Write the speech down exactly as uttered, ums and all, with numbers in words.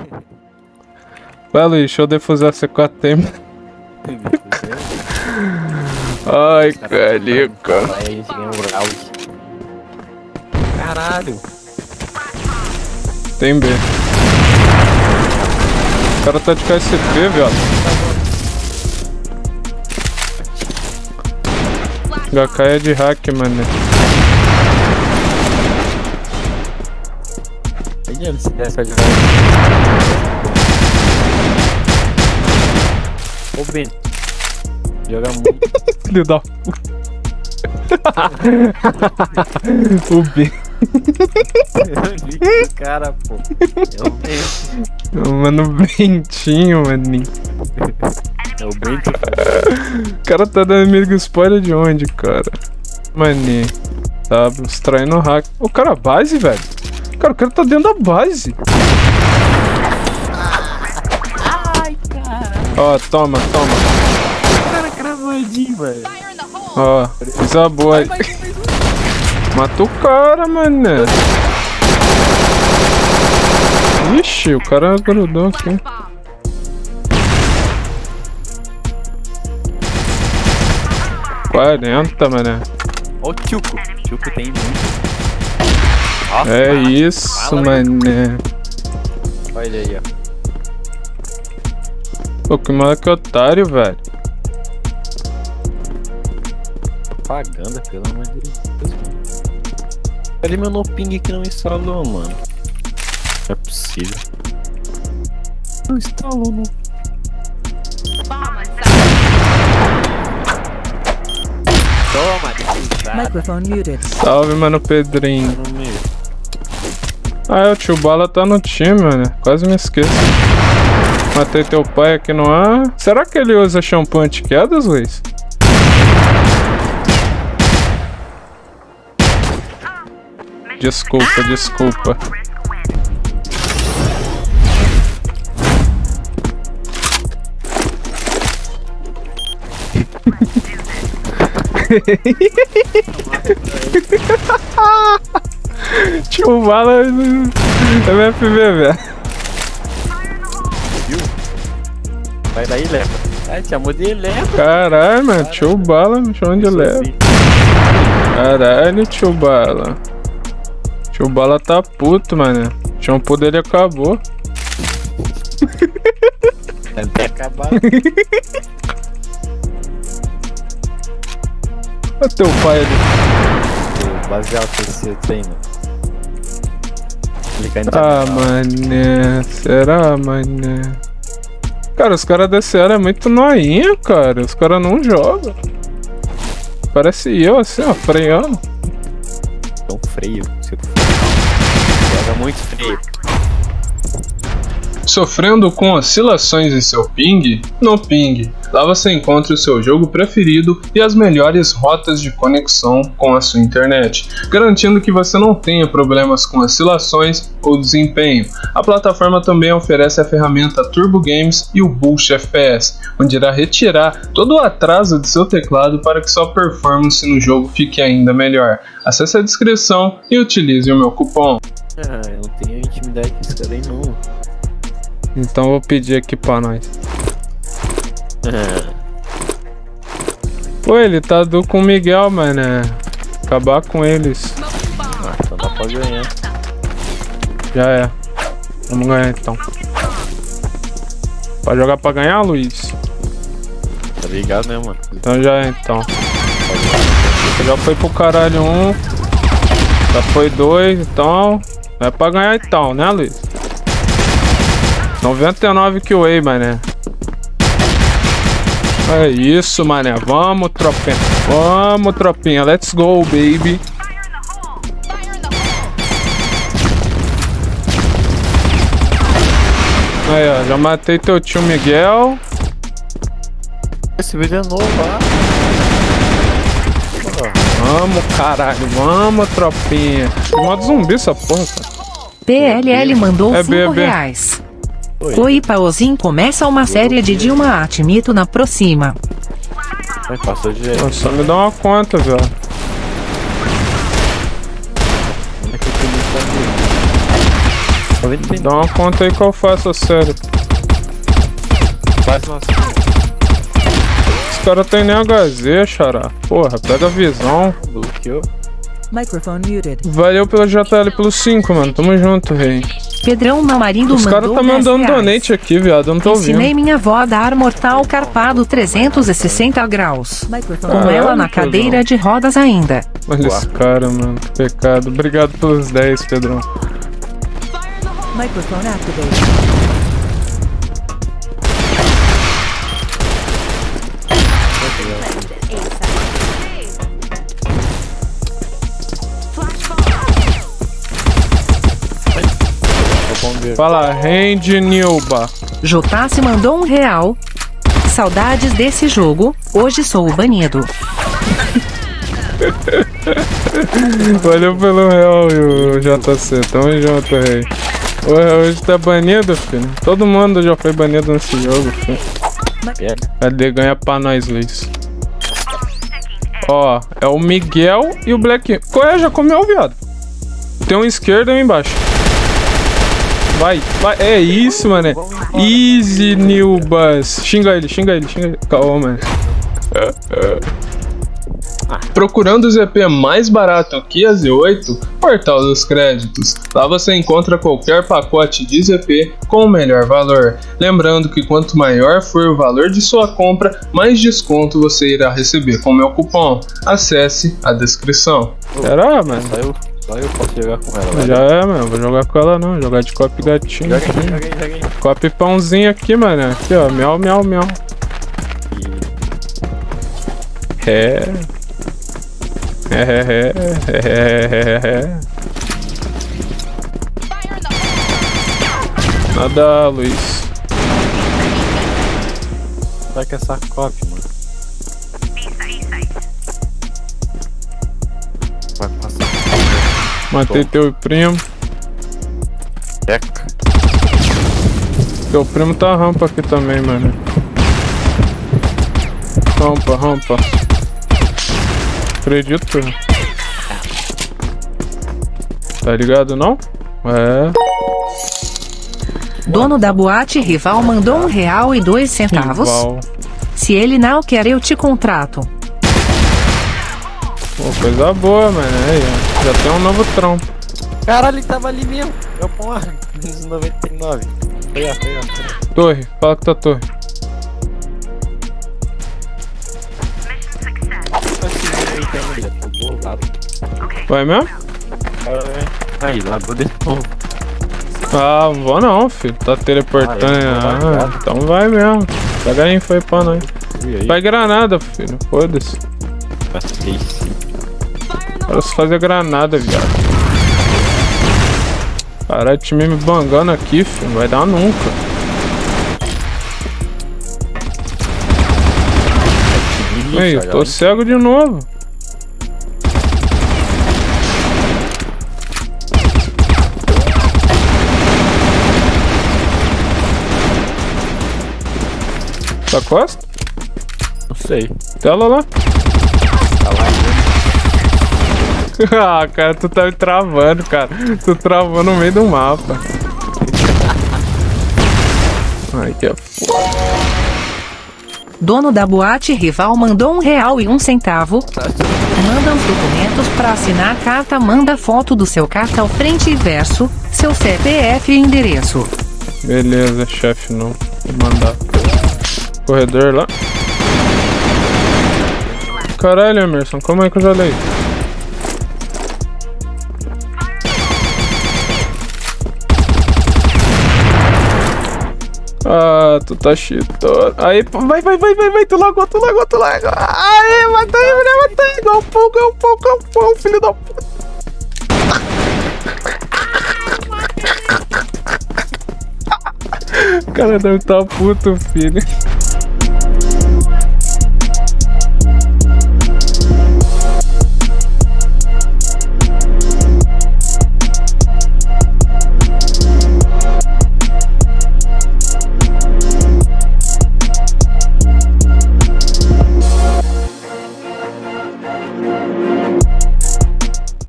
Vai, Luiz, deixa eu defusar C quatro T. Ai, calica. Caralho. Tem B. O cara tá de K S P, viado. H K é de hack, mano. Se der essa de Ô, Ben. Joga muito. Filho da puta. O B. O cara, pô. É o Ben. Mano, Bentinho, maninho. É o Bento. O cara tá dando amigo spoiler de onde, cara? Maninho. Tá extraindo o hack. O cara, base, velho. Cara, o cara tá dentro da base. Ai, cara. Ó, toma, toma. O cara cravadinho, velho. Ó, fiz a boa aí. Mata o cara, mané. Ixi, o cara grudou aqui. quarenta, mané. Ó o Tchuco. O Tchuco tem muito. Nossa, é mano. isso, Fala, mané. Olha aí, ó. Pô, que moleque otário, velho. Propaganda, pelo amor de Deus, mano. Cadê meu no ping que não instalou, mano? Não é possível. Não instalou, não. Toma, desculpa. Microphone muted. Salve, mano, Pedrinho. No meio. Ah, o tio Bala tá no time, mano. Quase me esqueço. Matei teu pai aqui no ar. Será que ele usa shampoo anti-quedas, Luiz? Desculpa, desculpa. Tio Bala é M F B, velho. Viu? Vai daí, leva. Ai, te chamou de leva. Caralho, mano. Tio Bala me chamou de leva. Caralho, tio Bala. Tio Bala tá puto, mano. O shampoo dele acabou. Deve ter acabado. Olha teu pai ali. Baseado que você tem, mano. Ah, mané. Será, mané? Cara, os caras desse área é muito noinha, cara. Os caras não jogam. Parece eu, assim, ó, freando. Tão freio. Você joga muito freio. Sofrendo com oscilações em seu ping? No Ping. Lá você encontra o seu jogo preferido e as melhores rotas de conexão com a sua internet, garantindo que você não tenha problemas com oscilações ou desempenho. A plataforma também oferece a ferramenta Turbo Games e o Boost F P S, onde irá retirar todo o atraso de seu teclado para que sua performance no jogo fique ainda melhor. Acesse a descrição e utilize o meu cupom. Ah, eu não tenho intimidade com esse cara aí, não. Então vou pedir aqui pra nós. Pô, ele tá do com o Miguel, mano. Acabar com eles. Ah, então dá pra ganhar. Já é. Vamos ganhar então. Pode jogar pra ganhar, Luiz? Tá ligado, né, mano? Então já é então. Já foi pro caralho um. Já foi dois, então. É pra ganhar então, né, Luiz? noventa e nove Q A, mané. É isso, mané. Vamos, tropinha. Vamos, tropinha. Let's go, baby. Aí, ó. Já matei teu tio Miguel. Esse vídeo é novo, ó. Vamos, caralho. Vamos, tropinha. Modo zumbi essa porra, cara. P L L mandou É cinco B B. reais. Oi. Oi, Pauzinho, começa uma série de Dilma Atmito na próxima. Vai, passou de jeito. Só me dá uma conta, velho. Onde é que eu tenho isso aqui? Tá noventa e nove. Dá uma conta aí que eu faço, sério. Faz nossa. Os caras tem nem H Z, xará. Porra, pega a visão. Bloqueou. Microphone muted. Valeu pelo J L pelos cinco, mano. Tamo junto, rei. Pedrão Mamarindo Os caras mandou tá mandando dez reais. donate aqui, viado. Eu não tô ouvindo. Ensinei minha avó a dar mortal carpado trezentos e sessenta graus. Microphone Com Caralho, ela na Pedrão. cadeira de rodas ainda. Olha esse cara, mano. Que pecado. Obrigado pelos dez, Pedrão. Microphone activated. Fala, Randy Nilba. Jotassi mandou um real. Saudades desse jogo. Hoje sou o banido. Valeu pelo real, o J C. Tamo junto, rei. Ué, hoje tá banido, filho. Todo mundo já foi banido nesse jogo, filho. Cadê? Ganha pra nós, Luiz. Ó, é o Miguel e o Black. Qual é? Já comeu, viado? Tem um esquerdo e um embaixo. Vai, vai. É isso, mano. Easy, Nilbas. Xinga ele, xinga ele, xinga ele. Calma, mano. Procurando o Z P mais barato que a Z oito, Portal dos Créditos. Lá você encontra qualquer pacote de Z P com o melhor valor. Lembrando que quanto maior for o valor de sua compra, mais desconto você irá receber com meu cupom. Acesse a descrição. Será, mano? Só eu, só eu posso jogar com ela. Vai. Já é, mano. Vou jogar com ela não. Jogar de copy gatinho. Joga aí, joga aí, joga aí. Copy pãozinho aqui, mano. Aqui, ó. Miau, miau, miau. É. É, é, é, é, é. Nada, Luiz. Vai que essa copy, mano. Vai passar. Matei teu primo. Eca. Teu primo tá rampa aqui também, mano. Rampa, rampa. Acredito. Tá ligado, não? É. Dono da boate rival mandou um real e dois centavos. Rival. Se ele não quer, eu te contrato. Pô, coisa boa, mano. Aí, ó. Já tem um novo trampo. Caralho, ele tava ali mesmo. Eu pô, menos noventa e nove. Foi, foi, foi. Torre, fala que tá torre. Vai mesmo? Aí, lagou de novo. Ah, não vou não, filho. Tá teleportando. Ah, Ah, então vai mesmo. Pega a info aí pra nós. E aí? Vai granada, filho. Foda-se. Passei sim. Para se fazer granada, viado. Caralho, o time me bangando aqui, filho. Não vai dar nunca. Aí, eu tô cego de novo. Tá costa? Não sei. Tela lá. Tá lá. Ah, cara, tu tá me travando, cara. Tu travou no meio do mapa. Ai, que é foda. Dono da boate rival mandou um real e um centavo. Manda os documentos pra assinar a carta. Manda foto do seu cartão frente e verso, seu C P F e endereço. Beleza, chefe, não. Vou mandar. Corredor lá. Caralho, Emerson, como é que eu já leio? Ah, tu tá cheatando. Aí, vai, vai, vai, vai, vai, tu lagou, tu lagou, tu lagou. Aí, matei, mulher, matei. Igual pouco, igual pouco, igual pouco, filho da puta. O cara deve estar puto, filho.